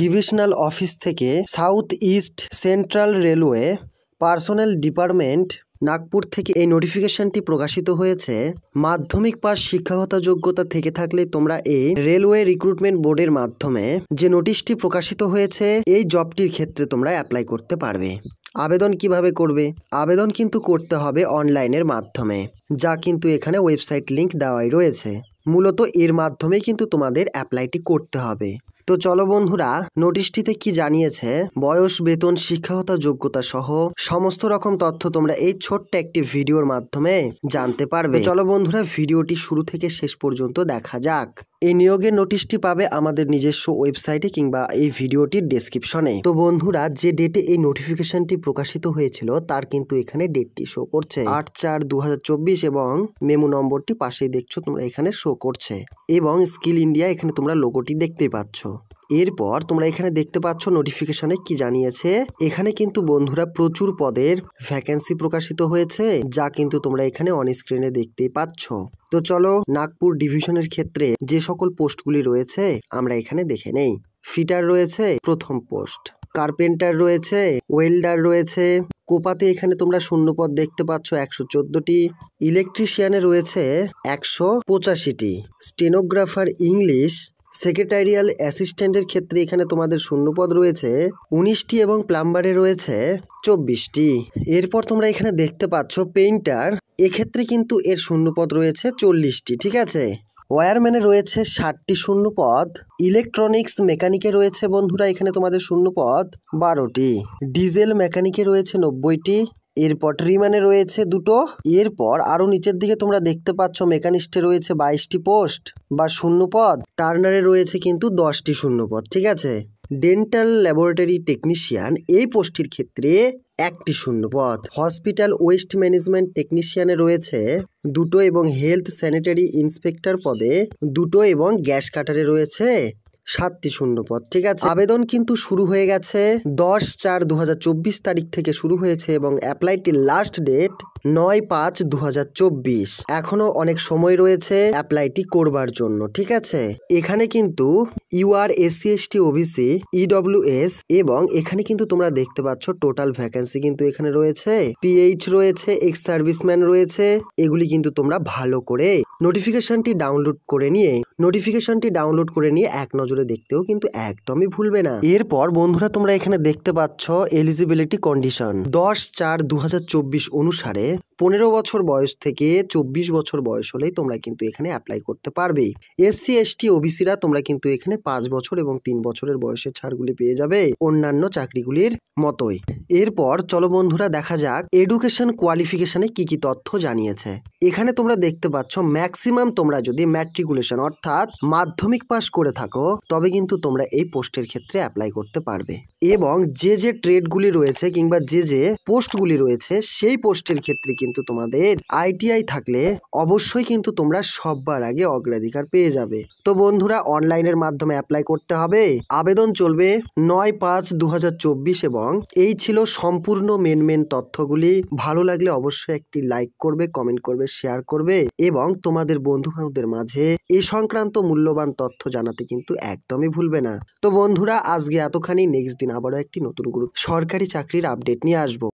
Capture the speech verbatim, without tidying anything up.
Divisional office থেকে south east central railway personnel department Nagpur থেকে এই নোটিফিকেশনটি প্রকাশিত হয়েছে। মাধ্যমিক পাস শিক্ষাগত যোগ্যতা থেকে থাকলে তোমরা এই রেলওয়ে রিক্রুটমেন্ট বোর্ডের মাধ্যমে যে নোটিশটি প্রকাশিত হয়েছে এই জবটির ক্ষেত্রে তোমরা অ্যাপ্লাই করতে পারবে। আবেদন কিভাবে করবে? আবেদন কিন্তু করতে হবে অনলাইনের মাধ্যমে, যা কিন্তু এখানে ওয়েবসাইট লিংক দেওয়াই রয়েছে। মূলত এর মাধ্যমে কিন্তু তোমাদের অ্যাপ্লাইটি করতে হবে। তো চলো বন্ধুরা, নোটিশটিতে কি জানিয়েছে, বয়স, বেতন, শিক্ষাগত যোগ্যতা সহ সমস্ত রকম তথ্য তোমরা এই ছোট্ট একটি ভিডিওর মাধ্যমে জানতে পারবে। চলো বন্ধুরা, ভিডিওটি শুরু থেকে শেষ পর্যন্ত দেখা যাক। এই নিয়োগের নোটিশটি পাবে আমাদের নিজস্ব ওয়েবসাইটে কিংবা এই ভিডিওটির ডেসক্রিপশনে। তো বন্ধুরা, যে ডেটে এই নোটিফিকেশনটি প্রকাশিত হয়েছিল তার কিন্তু এখানে ডেটটি শো করছে আট চার দু হাজার চব্বিশ এবং মেমো নম্বরটি পাশেই দেখছো তোমরা এখানে শো করছে এবং স্কিল ইন্ডিয়া এখানে তোমরা লোগোটি দেখতে পাচ্ছ। এরপর তোমরা এখানে দেখতে পাচ্ছ নোটিফিকেশনে কি জানিয়েছে। এখানে কিন্তু বন্ধুরা প্রচুর পদের ভ্যাকেন্সি প্রকাশিত হয়েছে, যা কিন্তু তোমরা এখানে অন স্ক্রিনে দেখতেই পাচ্ছ। তো চলো, নাগপুর ডিভিশনের ক্ষেত্রে যে সকল পোস্টগুলি রয়েছে আমরা এখানে দেখে নেই। ফিটার রয়েছে প্রথম পোস্ট, কার্পেন্টার রয়েছে, ওয়েল্ডার রয়েছে, কোপাতে এখানে তোমরা শূন্যপদ দেখতে পাচ্ছ একশো চোদ্দটি, ইলেকট্রিশিয়ানে রয়েছে একশো পঁচাশিটি, স্টেনোগ্রাফার ইংলিশ, সেক্রেটারিয়াল অ্যাসিস্ট্যান্টের ক্ষেত্রে এখানে তোমাদের শূন্যপদ রয়েছে উনিশটি এবং প্লাম্বারে রয়েছে চব্বিশটি। এরপর তোমরা এখানে দেখতে পাচ্ছ পেইন্টার, এক্ষেত্রে কিন্তু এর শূন্যপদ রয়েছে চল্লিশটি। ঠিক আছে, ওয়্যারম্যানে রয়েছে ষাটটি শূন্যপদ, ইলেকট্রনিক্স মেকানিকে রয়েছে বন্ধুরা এখানে তোমাদের শূন্যপদ বারোটি, ডিজেল মেকানিকে রয়েছে নব্বইটি, এরপর ট্রিম্যানে রয়েছে দুটো। এরপর আরো নিচের দিকে তোমরা দেখতে পাচ্ছ মেকানিস্টে রয়েছে বাইশটি পোস্ট বা শূন্যপদ, টার্নারে রয়েছে কিন্তু দশটি শূন্যপদ। ঠিক আছে, ডেন্টাল ল্যাবরেটরি টেকনিশিয়ান এই পোস্টটির ক্ষেত্রে একটি শূন্যপদ, হসপিটাল ওয়েস্ট ম্যানেজমেন্ট টেকনিশিয়ানে রয়েছে দুটো এবং হেলথ স্যানিটারি ইন্সপেক্টর পদে দুটো এবং গ্যাস কাটারে রয়েছে সাতটি শূন্যপদ। ঠিক আছে, আবেদন কিন্তু শুরু হয়ে গেছে দশ চার দু হাজার চব্বিশ তারিখ থেকে শুরু হয়েছে এবং অ্যাপ্লাইটির লাস্ট ডেট নয় পাঁচ দু হাজার চব্বিশ। এখনো অনেক সময় রয়েছে অ্যাপ্লাইটি করবার জন্য। ঠিক আছে, এখানে কিন্তু UR, SC, ST, OBC, EWS এবং এখানে কিন্তু তোমরা দেখতে পাচ্ছ টোটাল ভ্যাকেন্সি কিন্তু এখানে রয়েছে, পিএইচ রয়েছে, এক্স সার্ভিসম্যান রয়েছে। এগুলি কিন্তু তোমরা ভালো করে নোটিফিকেশনটি ডাউনলোড করে নিয়ে নোটিফিকেশনটি ডাউনলোড করে নিয়ে এক নজরে দেখতেও কিন্তু একদমই ভুলবে না। এরপর বন্ধুরা তোমরা এখানে দেখতে পাচ্ছ এলিজিবিলিটি কন্ডিশন দশ চার দু হাজার চব্বিশ অনুসারে পনেরো বছর বয়স থেকে চব্বিশ বছর বয়স হলেই তোমরা কিন্তু এখানে অ্যাপ্লাই করতে পারবে। এসসি, এসটি, ওবিসিরা তোমরা কিন্তু এখানে পাঁচ বছর এবং তিন বছরের বয়সের ছাড়গুলি পেয়ে যাবে অন্যান্য চাকরিগুলির মতোই। এরপর চলো বন্ধুরা দেখা যাক এডুকেশন কোয়ালিফিকেশনে কি কি তথ্য জানিয়েছে। এখানে তোমরা দেখতে পাচ্ছ ম্যাক্সিমাম তোমরা যদি ম্যাট্রিকুলেশন অর্থাৎ মাধ্যমিক পাস করে থাকো তবে কিন্তু তোমরা এই পোস্টের ক্ষেত্রে অ্যাপ্লাই করতে পারবে এবং যে যে ট্রেডগুলি রয়েছে কিংবা যে যে পোস্টগুলি রয়েছে সেই পোস্টের ক্ষেত্রে কিন্তু তোমাদের আইটিআই থাকলে অবশ্যই কিন্তু তোমরা সবার আগে অগ্রাধিকার পেয়ে যাবে। তো বন্ধুরা, অনলাইনের মাধ্যমে অ্যাপ্লাই করতে হবে। আবেদন চলবে নয় পাঁচ দু হাজার চব্বিশ এবং এই ছিল সম্পূর্ণ মেন মেন তথ্যগুলি। ভালো লাগলে অবশ্যই একটি লাইক করবে, কমেন্ট করবে, শেয়ার করবে এবং তোমাদের বন্ধু বান্ধবদের মাঝে এ সংক্রান্ত মূল্যবান তথ্য জানাতে কিন্তু একদমই ভুলবে না। তো বন্ধুরা, আজকে এতখানি। নেক্সট দিন আবারও একটি নতুন গ্রুপ সরকারি চাকরির আপডেট নিয়ে আসবো।